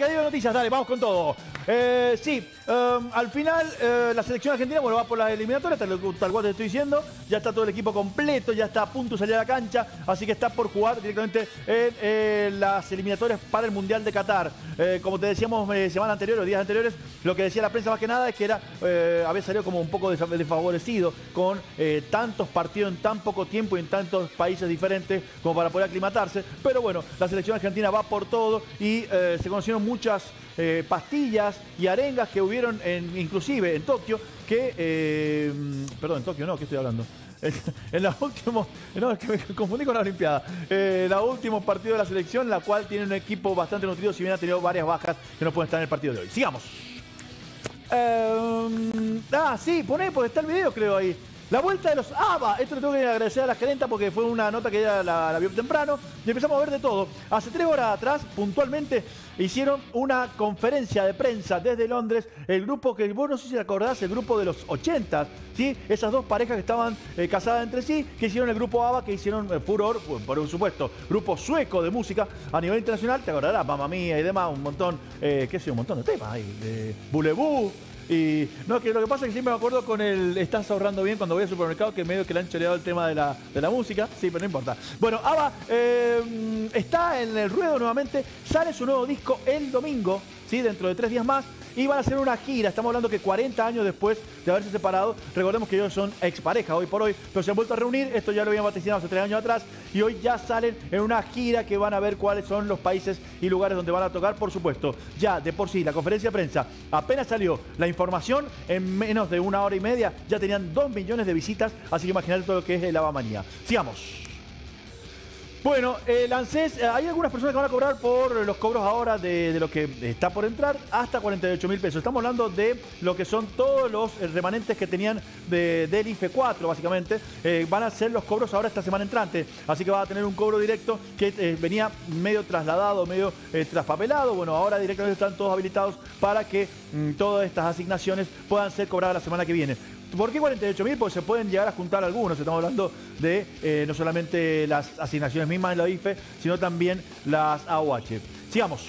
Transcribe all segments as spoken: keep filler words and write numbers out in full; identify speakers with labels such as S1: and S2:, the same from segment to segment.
S1: Mercadillo de noticias, dale, vamos con todo. Eh, sí, um, al final eh, la selección argentina, bueno, va por la eliminatoria, tal, tal cual te estoy diciendo. Ya está todo el equipo completo, ya está a punto de salir a la cancha, así que está por jugar directamente en eh, las eliminatorias para el Mundial de Qatar. Eh, como te decíamos eh, semana anterior o días anteriores, lo que decía la prensa más que nada es que era eh, había salido como un poco desfavorecido con eh, tantos partidos en tan poco tiempo y en tantos países diferentes como para poder aclimatarse. Pero bueno, la selección argentina va por todo y eh, se conocieron muchas eh, pastillas y arengas que hubieron en, inclusive en Tokio, que, eh, perdón, en Tokio no, ¿qué estoy hablando? En los últimos, no, es que me confundí con la Olimpiada, eh, los últimos partidos de la selección, la cual tiene un equipo bastante nutrido, si bien ha tenido varias bajas que no pueden estar en el partido de hoy. Sigamos. Eh, ah, sí, poné, porque está el video, creo, ahí. La vuelta de los ABBA. Esto le tengo que agradecer a la gerenta porque fue una nota que ella la, la vio temprano y empezamos a ver de todo. Hace tres horas atrás, puntualmente, hicieron una conferencia de prensa desde Londres. El grupo que, vos no sé si te acordás, el grupo de los ochenta, ¿sí? Esas dos parejas que estaban eh, casadas entre sí, que hicieron el grupo ABBA, que hicieron eh, furor, por supuesto, grupo sueco de música a nivel internacional. Te acordarás, Mamma Mía y demás, un montón, eh, qué sé, un montón de temas ahí. Eh, Bulebú. Y no, que lo que pasa es que siempre me acuerdo con el estás ahorrando bien cuando voy al supermercado, que medio que le han choreado el tema de la, de la música. Sí, pero no importa. Bueno, ABBA eh, está en el ruedo nuevamente. Sale su nuevo disco el domingo, ¿sí? Dentro de tres días más. Y van a hacer una gira. Estamos hablando que cuarenta años después de haberse separado. Recordemos que ellos son expareja hoy por hoy, pero se han vuelto a reunir. Esto ya lo habían vaticinado hace tres años atrás. Y hoy ya salen en una gira que van a ver cuáles son los países y lugares donde van a tocar. Por supuesto, ya de por sí, la conferencia de prensa apenas salió la información. En menos de una hora y media ya tenían dos millones de visitas. Así que imagínate todo lo que es el ABBA manía. Sigamos. Bueno, el ANSES, eh, hay algunas personas que van a cobrar por los cobros ahora de, de lo que está por entrar hasta cuarenta y ocho mil pesos. Estamos hablando de lo que son todos los remanentes que tenían de, del I F E cuatro, básicamente. Eh, van a ser los cobros ahora esta semana entrante. Así que va a tener un cobro directo que eh, venía medio trasladado, medio eh, traspapelado. Bueno, ahora directamente están todos habilitados para que mmm, todas estas asignaciones puedan ser cobradas la semana que viene. ¿Por qué cuarenta y ocho mil? Porque se pueden llegar a juntar algunos. Estamos hablando de eh, no solamente las asignaciones mismas de la I F E, sino también las A O H. Sigamos.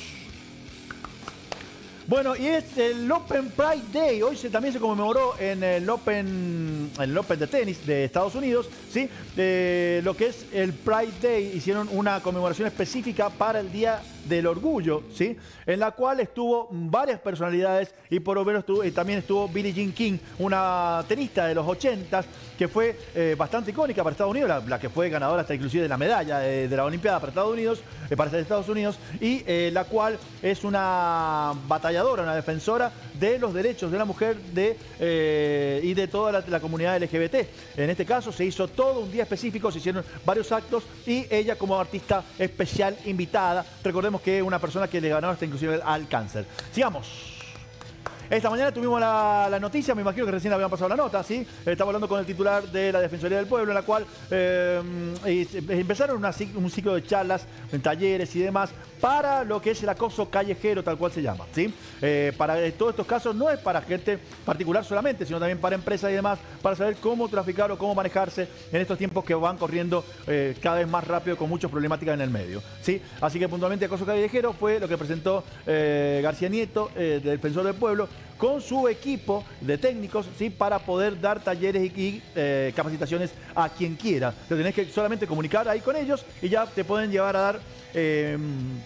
S1: Bueno, y es el Open Pride Day. Hoy se, también se conmemoró en el Open, en el Open de tenis de Estados Unidos, ¿sí? De lo que es el Pride Day. Hicieron una conmemoración específica para el Día del Orgullo, ¿sí? En la cual estuvo varias personalidades y por lo menos estuvo, eh, también estuvo Billie Jean King, una tenista de los ochentas que fue eh, bastante icónica para Estados Unidos, la, la que fue ganadora hasta inclusive de la medalla eh, de la Olimpiada para Estados Unidos, eh, para Estados Unidos, y eh, la cual es una batalladora, una defensora de los derechos de la mujer de, eh, y de toda la, la comunidad L G B T. En este caso se hizo todo un día específico, se hicieron varios actos y ella como artista especial invitada. Recordemos que es una persona que le ganó hasta inclusive al cáncer. Sigamos. Esta mañana tuvimos la, la noticia, me imagino que recién habían pasado la nota, ¿sí? Estaba hablando con el titular de la Defensoría del Pueblo, en la cual eh, empezaron una, un ciclo de charlas, en talleres y demás, para lo que es el acoso callejero, tal cual se llama, ¿sí? Eh, para todos estos casos no es para gente particular solamente, sino también para empresas y demás, para saber cómo traficar o cómo manejarse en estos tiempos que van corriendo eh, cada vez más rápido con muchas problemáticas en el medio, ¿sí? Así que puntualmente acoso callejero fue lo que presentó eh, García Nieto, eh, del Defensor del Pueblo, con su equipo de técnicos, ¿sí? Para poder dar talleres y, y eh, capacitaciones a quien quiera. Te tenés que solamente comunicar ahí con ellos y ya te pueden llevar a dar eh,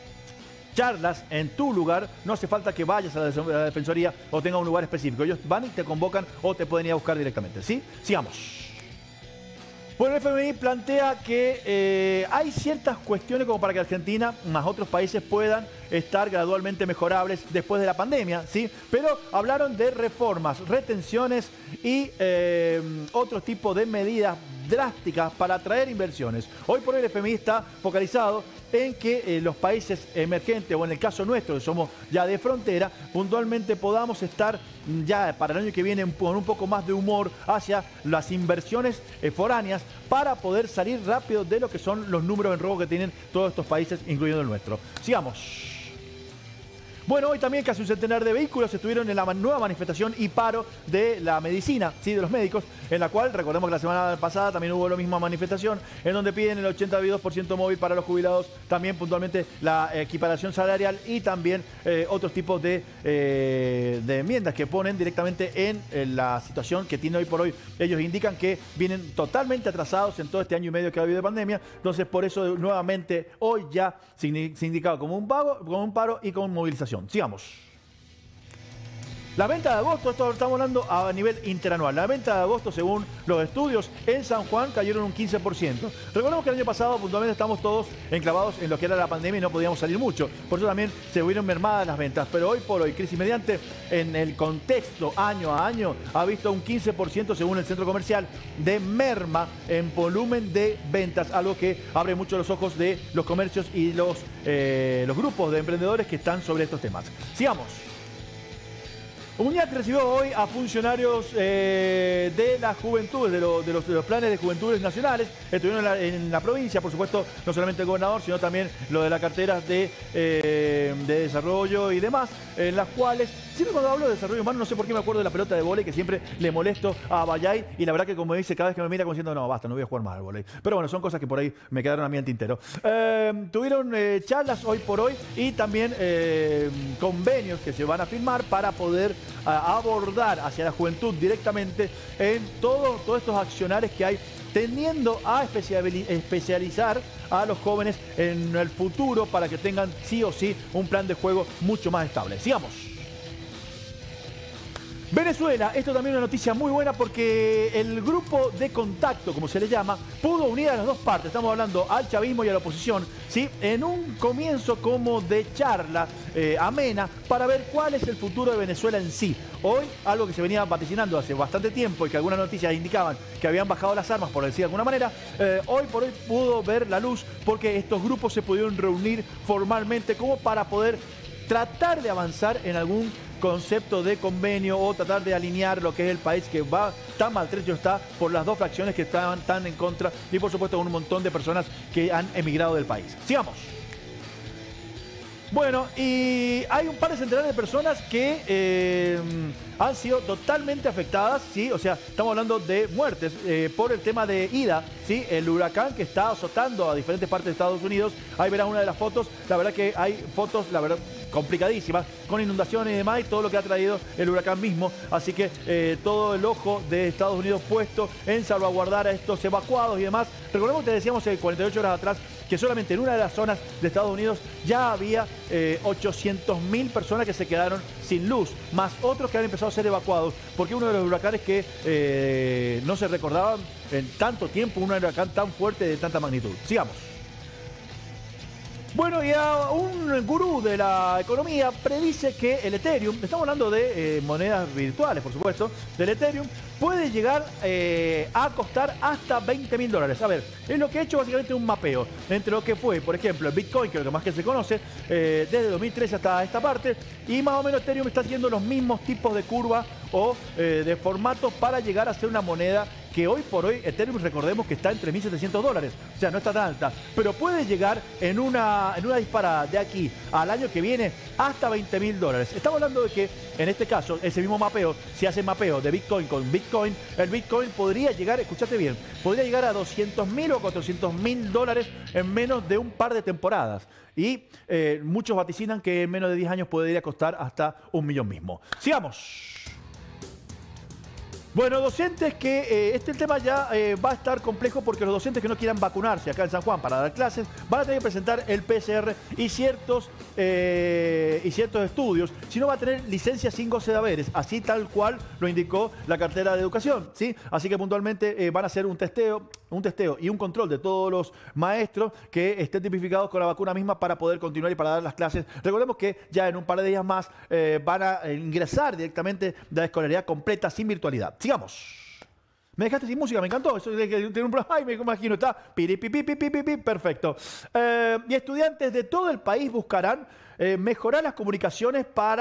S1: charlas en tu lugar. No hace falta que vayas a la Defensoría o tengas un lugar específico. Ellos van y te convocan o te pueden ir a buscar directamente, ¿sí? Sigamos. Bueno, el F M I plantea que eh, hay ciertas cuestiones como para que Argentina, más otros países, puedan estar gradualmente mejorables después de la pandemia, ¿sí? Pero hablaron de reformas, retenciones y eh, otro tipo de medidas drásticas para atraer inversiones. Hoy por hoy el F M I está focalizado en que eh, los países emergentes, o en el caso nuestro, que somos ya de frontera, puntualmente podamos estar ya para el año que viene con un poco más de humor hacia las inversiones eh, foráneas para poder salir rápido de lo que son los números en robo que tienen todos estos países, incluyendo el nuestro. Sigamos. Bueno, hoy también casi un centenar de vehículos estuvieron en la nueva manifestación y paro de la medicina, ¿sí? De los médicos, en la cual, recordemos que la semana pasada también hubo la misma manifestación, en donde piden el ochenta y dos por ciento móvil para los jubilados, también puntualmente la equiparación salarial y también eh, otros tipos de, eh, de enmiendas que ponen directamente en, en la situación que tiene hoy por hoy. Ellos indican que vienen totalmente atrasados en todo este año y medio que ha habido de pandemia, entonces por eso nuevamente hoy ya se indicado como un, pago, como un paro y con movilización. Sigamos. La venta de agosto, esto estamos hablando a nivel interanual. La venta de agosto, según los estudios, en San Juan cayeron un quince por ciento. Recordemos que el año pasado puntualmente estamos todos enclavados en lo que era la pandemia y no podíamos salir mucho. Por eso también se vieron mermadas las ventas. Pero hoy por hoy, crisis mediante, en el contexto año a año, ha visto un quince por ciento según el centro comercial de merma en volumen de ventas. Algo que abre mucho los ojos de los comercios y los, eh, los grupos de emprendedores que están sobre estos temas. Sigamos. UNIAC recibió hoy a funcionarios eh, de las juventudes, de, lo, de, los, de los planes de juventudes nacionales. Estuvieron en la, en la provincia, por supuesto, no solamente el gobernador, sino también lo de las carteras de, eh, de desarrollo y demás, en las cuales, siempre cuando hablo de desarrollo humano, no sé por qué me acuerdo de la pelota de vóley, que siempre le molesto a Bayay, y la verdad que como dice, cada vez que me mira como diciendo, no, basta, no voy a jugar más al vóley. Pero bueno, son cosas que por ahí me quedaron a mí en tintero. Eh, tuvieron eh, charlas hoy por hoy y también eh, convenios que se van a firmar para poder a abordar hacia la juventud directamente en todo, todos estos accionarios que hay, tendiendo a especializar a los jóvenes en el futuro para que tengan sí o sí un plan de juego mucho más estable. Sigamos. Venezuela, esto también es una noticia muy buena porque el grupo de contacto, como se le llama, pudo unir a las dos partes, estamos hablando al chavismo y a la oposición, ¿sí? En un comienzo como de charla eh, amena para ver cuál es el futuro de Venezuela en sí. Hoy, algo que se venía vaticinando hace bastante tiempo y que algunas noticias indicaban que habían bajado las armas, por decir de alguna manera, eh, hoy por hoy pudo ver la luz porque estos grupos se pudieron reunir formalmente como para poder tratar de avanzar en algún concepto de convenio o tratar de alinear lo que es el país que va tan maltrecho está por las dos fracciones que estaban tan en contra y por supuesto con un montón de personas que han emigrado del país. Sigamos. Bueno, y hay un par de centenares de personas que eh, han sido totalmente afectadas, ¿sí? O sea, estamos hablando de muertes eh, por el tema de Ida, ¿sí? El huracán que está azotando a diferentes partes de Estados Unidos. Ahí verán una de las fotos. La verdad que hay fotos, la verdad, complicadísimas, con inundaciones y demás, y todo lo que ha traído el huracán mismo. Así que eh, todo el ojo de Estados Unidos puesto en salvaguardar a estos evacuados y demás. Recordemos que te decíamos eh, cuarenta y ocho horas atrás que solamente en una de las zonas de Estados Unidos ya había eh, ochocientas mil personas que se quedaron sin luz, más otros que han empezado a ser evacuados, porque uno de los huracanes que eh, no se recordaban en tanto tiempo, un huracán tan fuerte de tanta magnitud. Sigamos. Bueno, y a un gurú de la economía predice que el Ethereum, estamos hablando de eh, monedas virtuales, por supuesto, del Ethereum, puede llegar eh, a costar hasta veinte mil dólares. A ver, es lo que ha hecho básicamente un mapeo entre lo que fue, por ejemplo, el Bitcoin, que es lo más que se conoce, eh, desde dos mil trece hasta esta parte, y más o menos Ethereum está haciendo los mismos tipos de curva o eh, de formato para llegar a ser una moneda que hoy por hoy Ethereum, recordemos que está en tres mil setecientos dólares, o sea, no está tan alta, pero puede llegar en una, en una disparada de aquí al año que viene hasta veinte mil dólares. Estamos hablando de que, en este caso, ese mismo mapeo, si hace mapeo de Bitcoin con Bitcoin, el Bitcoin podría llegar, escúchate bien, podría llegar a doscientos mil o cuatrocientos mil dólares en menos de un par de temporadas. Y eh, muchos vaticinan que en menos de diez años podría costar hasta un millón mismo. Sigamos. Bueno, docentes que, eh, este tema ya eh, va a estar complejo porque los docentes que no quieran vacunarse acá en San Juan para dar clases van a tener que presentar el P C R y ciertos, eh, y ciertos estudios, si no va a tener licencia sin goce de haberes, así tal cual lo indicó la cartera de educación, ¿sí? Así que puntualmente eh, van a hacer un testeo, un testeo y un control de todos los maestros que estén tipificados con la vacuna misma para poder continuar y para dar las clases. Recordemos que ya en un par de días más eh, van a ingresar directamente de la escolaridad completa sin virtualidad. Sigamos. Me dejaste sin música, me encantó. Eso de que tiene un programa, ay, me imagino, está piripipipipipipi, perfecto. Eh, y estudiantes de todo el país buscarán eh, mejorar las comunicaciones para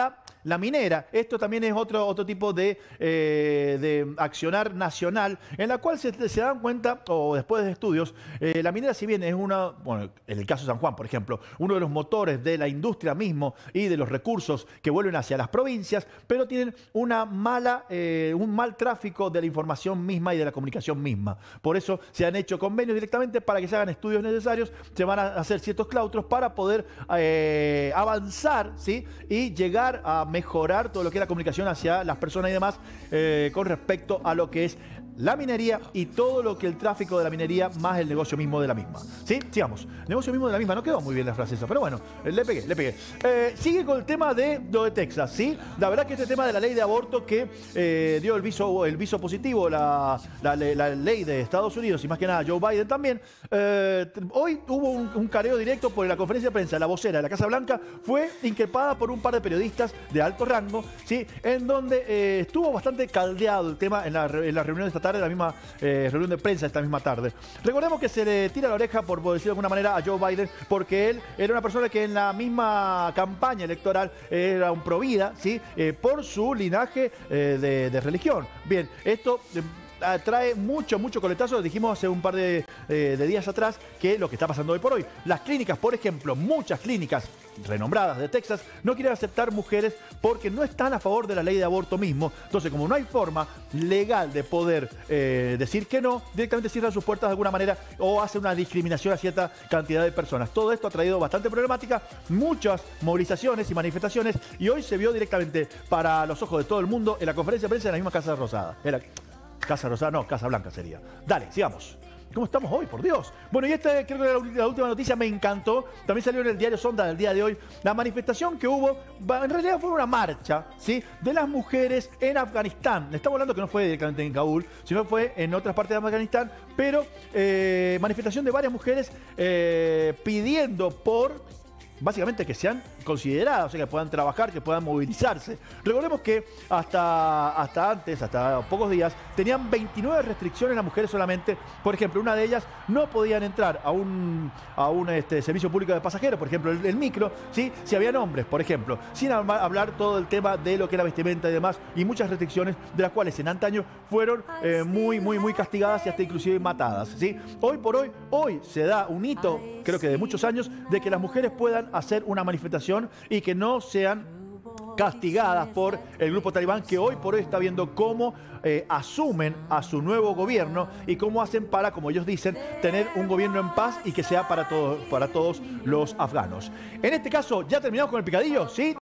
S1: la minera. Esto también es otro, otro tipo de, eh, de accionar nacional, en la cual se, se dan cuenta, o después de estudios, eh, la minera, si bien es una, bueno, en el caso de San Juan, por ejemplo, uno de los motores de la industria mismo y de los recursos que vuelven hacia las provincias, pero tienen una mala, eh, un mal tráfico de la información misma y de la comunicación misma. Por eso se han hecho convenios directamente para que se hagan estudios necesarios, se van a hacer ciertos claustros para poder eh, avanzar, ¿sí? Y llegar a mejorar todo lo que es la comunicación hacia las personas y demás eh, con respecto a lo que es la minería y todo lo que el tráfico de la minería más el negocio mismo de la misma. ¿Sí? Sigamos. Negocio mismo de la misma. No quedó muy bien la frase esa, pero bueno, le pegué, le pegué. Eh, sigue con el tema de lo de Texas, ¿sí? La verdad que este tema de la ley de aborto que eh, dio el viso, el viso positivo, la, la, la ley de Estados Unidos y más que nada Joe Biden también, eh, hoy hubo un, un careo directo por la conferencia de prensa. La vocera de la Casa Blanca fue increpada por un par de periodistas de alto rango, ¿sí? En donde eh, estuvo bastante caldeado el tema en la, en la reunión de esta tarde, la misma eh, reunión de prensa esta misma tarde. Recordemos que se le tira la oreja, por, por decirlo de alguna manera, a Joe Biden, porque él era una persona que en la misma campaña electoral era un provida, ¿sí? Eh, por su linaje eh, de, de religión. Bien, esto Eh, trae mucho, mucho coletazo. Dijimos hace un par de, eh, de días atrás que lo que está pasando hoy por hoy. Las clínicas, por ejemplo, muchas clínicas renombradas de Texas no quieren aceptar mujeres porque no están a favor de la ley de aborto mismo. Entonces, como no hay forma legal de poder eh, decir que no, directamente cierran sus puertas de alguna manera o hacen una discriminación a cierta cantidad de personas. Todo esto ha traído bastante problemática, muchas movilizaciones y manifestaciones, y hoy se vio directamente para los ojos de todo el mundo en la conferencia de prensa en la misma Casa Rosada. Era Casa Rosada, no, Casa Blanca sería. Dale, sigamos. ¿Cómo estamos hoy? Por Dios. Bueno, y esta creo que la, la última noticia me encantó. También salió en el diario Sonda del día de hoy. La manifestación que hubo, en realidad fue una marcha, ¿sí? De las mujeres en Afganistán. Estamos hablando que no fue directamente en Kabul, sino fue en otras partes de Afganistán. Pero eh, manifestación de varias mujeres eh, pidiendo por, básicamente, que sean consideradas, o sea, que puedan trabajar, que puedan movilizarse. Recordemos que hasta, hasta antes, hasta pocos días, tenían veintinueve restricciones las mujeres solamente. Por ejemplo, una de ellas no podían entrar a un, a un este, servicio público de pasajeros, por ejemplo, el, el micro, ¿sí? Si habían hombres, por ejemplo, sin hablar todo el tema de lo que era vestimenta y demás, y muchas restricciones de las cuales en antaño fueron eh, muy, muy, muy castigadas y hasta inclusive matadas, ¿sí? Hoy por hoy, hoy se da un hito, creo que de muchos años, de que las mujeres puedan hacer una manifestación y que no sean castigadas por el grupo talibán, que hoy por hoy está viendo cómo eh, asumen a su nuevo gobierno y cómo hacen para, como ellos dicen, tener un gobierno en paz y que sea para todos, para todos los afganos. En este caso, ya terminamos con el picadillo, ¿sí?